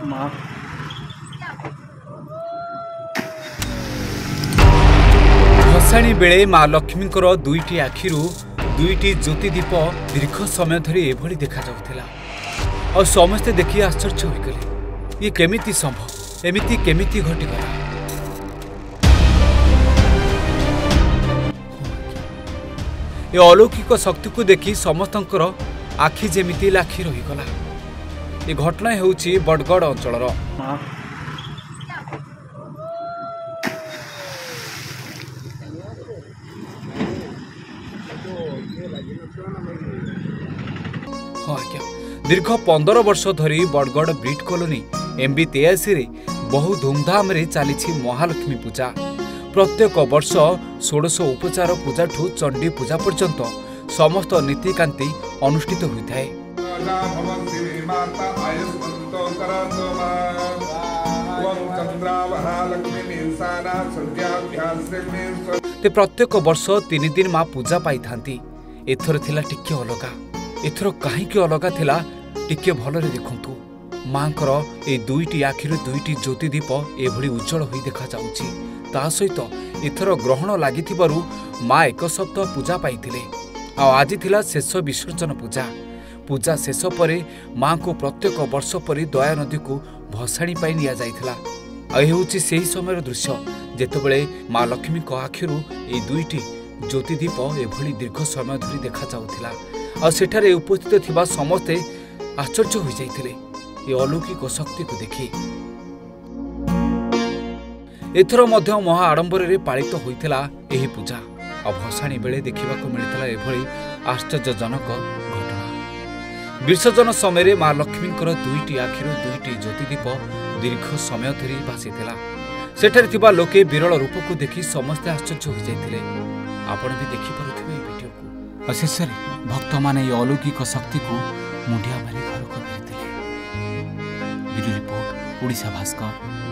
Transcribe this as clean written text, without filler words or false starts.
माँ भसाणी बेले माँ लक्ष्मी दुईटी आखिरु दुईटी ज्योतिदीप दीर्घ समय धरी एभली देखा जाउथिला और समस्ते देखि आश्चर्य होइगले। ये केमिति संभव, एमिति केमिति घटिगला? ये अलौकिक शक्ति को देखि समस्तंकर आखि जेमिति लाखि रहीगला। ये घटना हेउछि बड़गड़ अंचलर। हाँ आज्ञा, दीर्घ 15 वर्ष धरी बड़गड़ ब्रिट कॉलोनी MB83 रे बहु धूमधाम रे चली महालक्ष्मी पूजा। प्रत्येक वर्ष 16 उपचार पूजा ठू चंडी पूजा पर्यंत समस्त नीतिकांति अनुष्ठित होता है। प्रत्येक वर्ष 3 दिन माँ पूजा पाई थांती। एथर थिला टिके अलगा। एथर काहीकि अलगा थिला टिके भलरे देखंतु। मांकर ए दुईटी आखिरु दुईटी ज्योतिदीप एभली उज्जवल होई देखा जाउछि। ता सहित एथर ग्रहण लागिथिबारु माँ 1 सप्ताह पूजा पाइथिले। आ आज थिला शेष विसर्जन पूजा। पूजा शेष परे माँ को प्रत्येक वर्ष परि दया नदी को भसाणी पाई निया जाइथिला। हेउछि सेही समय दृश्य जेतेबेले माँ लक्ष्मी को आखिरु ए दुईटी ज्योतिदीप एभली दीर्घ समय धरी देखा जाउथिला। आ सेठारे उपस्थित थिबा समस्ते आश्चर्य होई जाइथिले ए अलौकिक शक्ति को देखि। एथर मध्य महा आडंबरे पालित होइथिला एही पूजा। आ भसाणी बेले देखिबाको मिलिथिला एभली आश्चर्यजनक घटना। विसर्जन समय माँ लक्ष्मी दुईटी आखिरु दुईटी ज्योतिदीप दीर्घ समय धरी भासीथिला। सेठारे थिबा लोके विरल रूप को देखि समस्ते आश्चर्य होई जाइथिले। आपण भी देखि पारुथिबे ए वीडियो को। अशेष भक्त माने ये अलौकिक शक्ति को मुंडिया मारी घर को फेरिथिले। Video report Odisha Bhaskar.